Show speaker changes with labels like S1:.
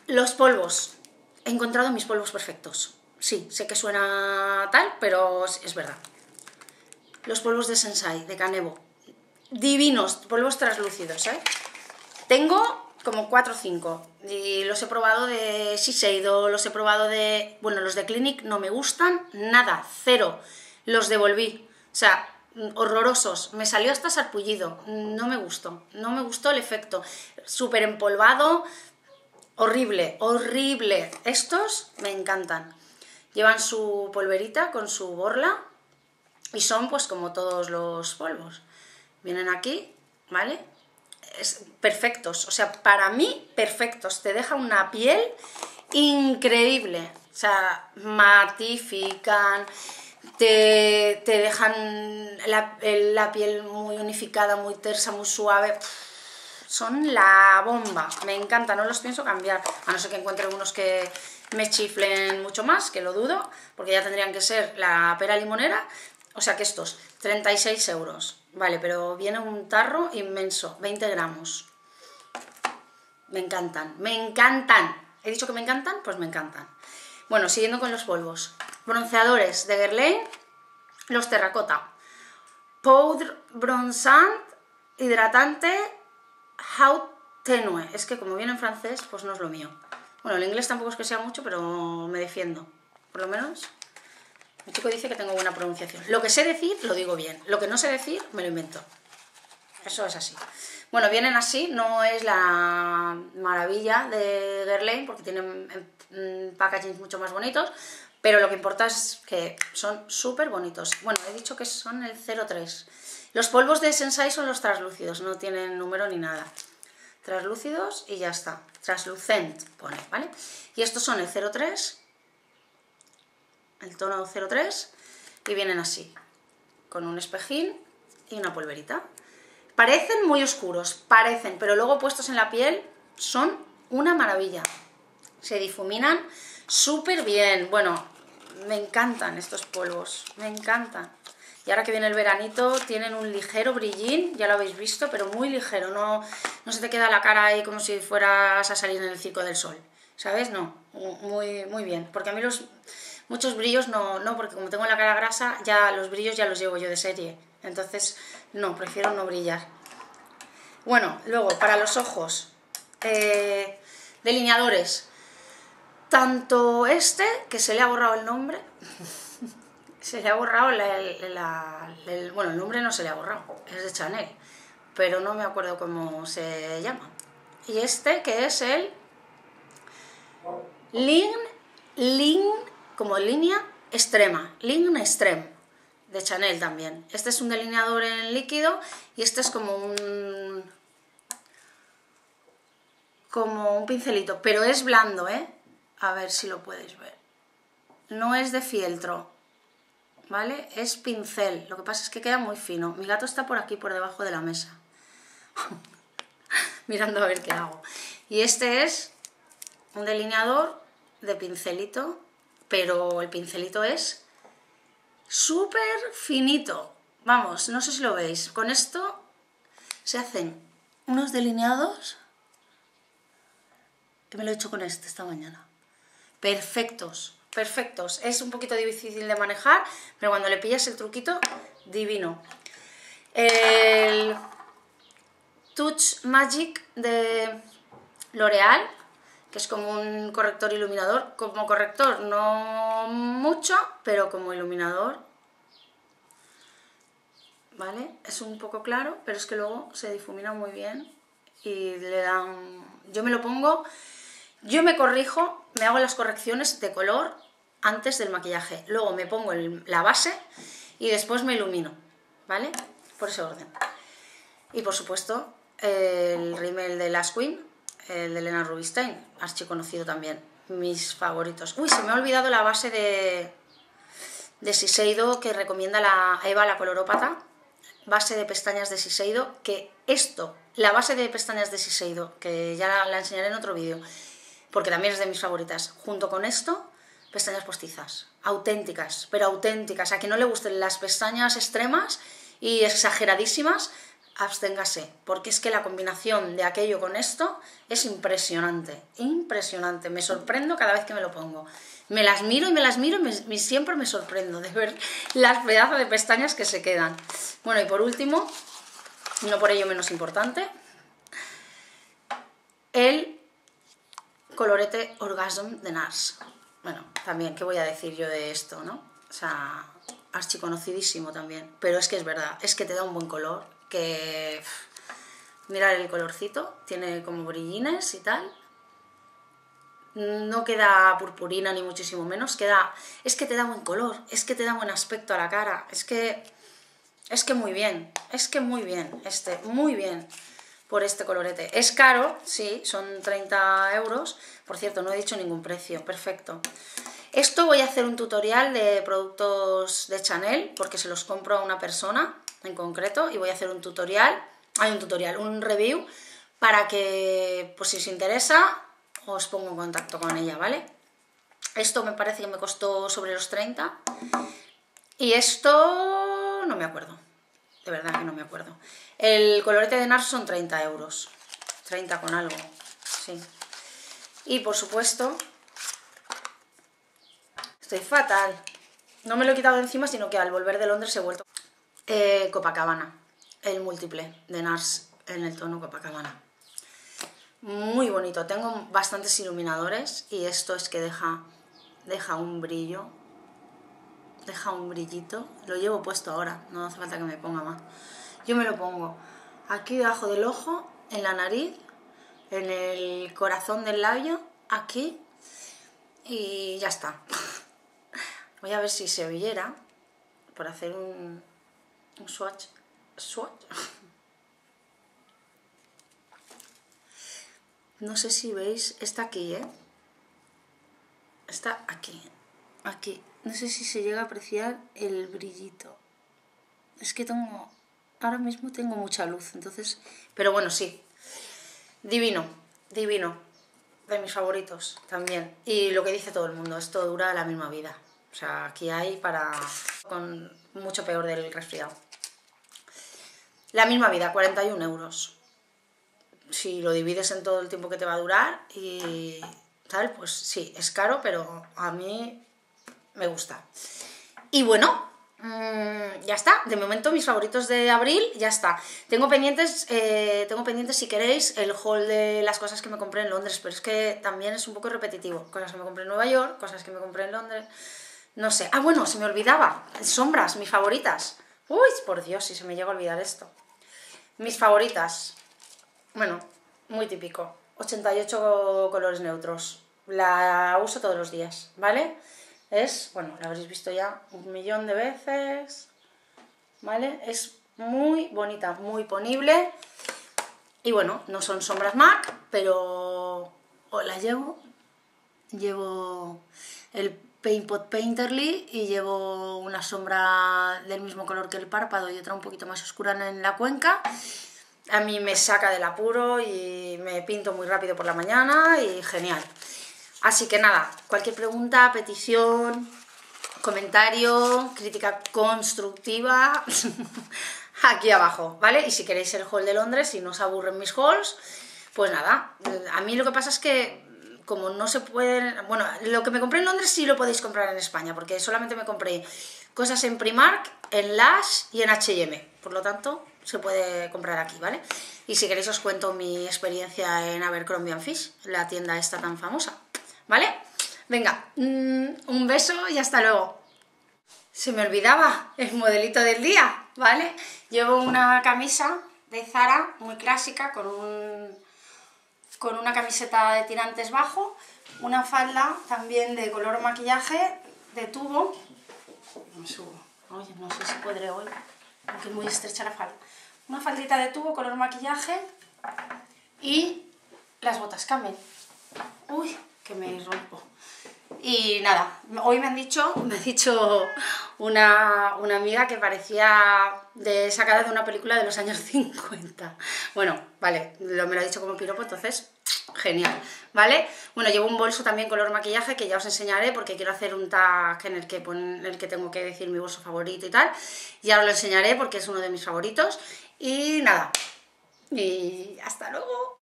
S1: Los polvos. He encontrado mis polvos perfectos. Sí, sé que suena tal, pero es verdad. Los polvos de Sensai, de Kanebo. Divinos, polvos translúcidos, ¿eh? Tengo como 4 o 5. Y los he probado de Shiseido, los he probado de... Bueno, los de Clinique no me gustan, nada, cero. Los devolví. O sea, horrorosos. Me salió hasta sarpullido. No me gustó. No me gustó el efecto. Súper empolvado. Horrible, horrible. Estos me encantan. Llevan su polverita con su borla y son pues como todos los polvos. Vienen aquí, ¿vale? Perfectos, o sea, para mí perfectos. Te deja una piel increíble. O sea, matifican, te dejan la piel muy unificada, muy tersa, muy suave. Son la bomba, me encanta, no los pienso cambiar, a no ser que encuentre unos que me chiflen mucho más, que lo dudo, porque ya tendrían que ser la pera limonera. O sea que estos, 36 euros, vale, pero viene un tarro inmenso, 20 gramos. Me encantan, me encantan. He dicho que me encantan, pues me encantan. Bueno, siguiendo con los polvos. Bronceadores de Guerlain, los terracota. Poudre bronzant, hidratante, how tenue. Es que como viene en francés, pues no es lo mío. Bueno, el inglés tampoco es que sea mucho, pero me defiendo. Por lo menos, mi chico dice que tengo buena pronunciación. Lo que sé decir, lo digo bien. Lo que no sé decir, me lo invento. Eso es así. Bueno, vienen así, no es la maravilla de Guerlain, porque tienen packaging mucho más bonitos, pero lo que importa es que son súper bonitos. Bueno, he dicho que son el 03. Los polvos de Sensai son los translúcidos, no tienen número ni nada. Translúcidos y ya está. Translucent pone, ¿vale? Y estos son el 03, el tono 03, y vienen así, con un espejín y una polverita. Parecen muy oscuros, parecen, pero luego puestos en la piel son una maravilla. Se difuminan súper bien. Bueno, me encantan estos polvos, me encantan. Y ahora que viene el veranito, tienen un ligero brillín, ya lo habéis visto, pero muy ligero. No se te queda la cara ahí como si fueras a salir en el Circo del Sol, ¿sabes? No, muy, muy bien. Porque a mí muchos brillos no, porque como tengo la cara grasa, ya los brillos ya los llevo yo de serie. Entonces, no, prefiero no brillar. Bueno, luego, para los ojos, delineadores. Tanto este, que se le ha borrado el nombre, se le ha borrado bueno, el nombre no se le ha borrado, es de Chanel, pero no me acuerdo cómo se llama. Y este, que es el Ligne, como línea extrema, Ligne Extreme, de Chanel también. Este es un delineador en líquido y este es como un pincelito, pero es blando, ¿eh? A ver si lo podéis ver. No es de fieltro, ¿vale? Es pincel. Lo que pasa es que queda muy fino. Mi gato está por aquí, por debajo de la mesa, mirando a ver qué hago. Y este es un delineador de pincelito, pero el pincelito es súper finito. Vamos, no sé si lo veis. Con esto se hacen unos delineados, que me lo he hecho con esta mañana. Perfectos, perfectos. Es un poquito difícil de manejar, pero cuando le pillas el truquito, divino. El Touch Magic de L'Oreal, que es como un corrector iluminador. Como corrector no mucho, pero como iluminador, ¿vale? Es un poco claro, pero es que luego se difumina muy bien y le dan... Yo me lo pongo, yo me corrijo, me hago las correcciones de color antes del maquillaje, luego me pongo la base y después me ilumino, ¿vale? Por ese orden. Y por supuesto el rímel de Lash Queen, el de Elena Rubinstein, archiconocido también, mis favoritos. Uy, se me ha olvidado la base de Shiseido que recomienda la Eva, la colorópata, base de pestañas de Shiseido, que la base de pestañas de Shiseido, que ya la enseñaré en otro vídeo, porque también es de mis favoritas, junto con esto, pestañas postizas, auténticas, pero auténticas. A quien no le gusten las pestañas extremas y exageradísimas, absténgase, porque es que la combinación de aquello con esto es impresionante, impresionante, me sorprendo cada vez que me lo pongo. Me las miro y siempre me sorprendo de ver las pedazos de pestañas que se quedan. Bueno, y por último, no por ello menos importante, el colorete Orgasm de NARS. Bueno, también, ¿qué voy a decir yo de esto, no? O sea, archiconocidísimo también, pero es que es verdad, es que te da un buen color, que... Mirad el colorcito, tiene como brillines y tal. No queda purpurina ni muchísimo menos, es que te da buen color, es que te da buen aspecto a la cara, es que muy bien, muy bien por este colorete. Es caro, sí, son 30 euros, por cierto, no he dicho ningún precio, perfecto. Esto voy a hacer un tutorial de productos de Chanel, porque se los compro a una persona en concreto, y voy a hacer un tutorial, un review, para que, pues si os interesa, os pongo en contacto con ella, ¿vale? Esto me parece que me costó sobre los 30, y esto no me acuerdo, de verdad que no me acuerdo. El colorete de NARS son 30 euros, 30 con algo, sí. Y por supuesto, estoy fatal, no me lo he quitado de encima, sino que al volver de Londres he vuelto. Copacabana, el múltiple de NARS en el tono Copacabana. Muy bonito, tengo bastantes iluminadores y esto es que deja un brillo, deja un brillito. Lo llevo puesto ahora, no hace falta que me ponga más. Yo me lo pongo aquí debajo del ojo, en la nariz, en el corazón del labio, aquí, y ya está. Voy a ver si se oyera, por hacer un swatch. No sé si veis, está aquí, ¿eh? Está aquí, aquí. No sé si se llega a apreciar el brillito. Es que ahora mismo tengo mucha luz, entonces... Pero bueno, sí. Divino, divino. De mis favoritos también. Y lo que dice todo el mundo, esto dura la misma vida. O sea, aquí hay con mucho peor del resfriado. La misma vida, 41 euros. Si lo divides en todo el tiempo que te va a durar y tal, pues sí, es caro, pero a mí me gusta. Y bueno, ya está. De momento mis favoritos de abril, ya está. Tengo pendientes, si queréis, el haul de las cosas que me compré en Londres, pero es que también es un poco repetitivo. Cosas que me compré en Nueva York, cosas que me compré en Londres, no sé. Ah, bueno, se me olvidaba. Sombras, mis favoritas. Uy, por Dios, si se me llega a olvidar esto. Mis favoritas. Bueno, muy típico. 88 colores neutros. La uso todos los días, ¿vale? Bueno, la habréis visto ya 1.000.000 de veces, ¿vale? Es muy bonita, muy ponible. Y bueno, no son sombras MAC, pero las llevo. Llevo el Paint Pot Painterly y llevo una sombra del mismo color que el párpado y otra un poquito más oscura en la cuenca. A mí me saca del apuro y me pinto muy rápido por la mañana y genial. Así que nada, cualquier pregunta, petición, comentario, crítica constructiva, aquí abajo, ¿vale? Y si queréis el haul de Londres, si no os aburren mis hauls, pues nada. A mí lo que pasa es que como no se pueden... Bueno, lo que me compré en Londres sí lo podéis comprar en España, porque solamente me compré cosas en Primark, en Lush y en H&M. Por lo tanto, se puede comprar aquí, ¿vale? Y si queréis os cuento mi experiencia en Abercrombie & Fitch, la tienda esta tan famosa, ¿vale? Venga, un beso y hasta luego. Se me olvidaba el modelito del día, ¿vale? Llevo una camisa de Zara muy clásica con una camiseta de tirantes bajo, una falda también de color maquillaje de tubo. Me subo. Oye, no sé si podré hoy, porque es muy estrecha la falda. Una faldita de tubo, color maquillaje y las botas Camel. Uy, que me rompo. Y nada, hoy me ha dicho una amiga que parecía sacada de una película de los años 50. Bueno, vale, me lo ha dicho como piropo, entonces Genial, ¿vale? Bueno, llevo un bolso también color maquillaje que ya os enseñaré porque quiero hacer un tag en el que tengo que decir mi bolso favorito y tal. Ya os lo enseñaré porque es uno de mis favoritos. Y nada, y hasta luego.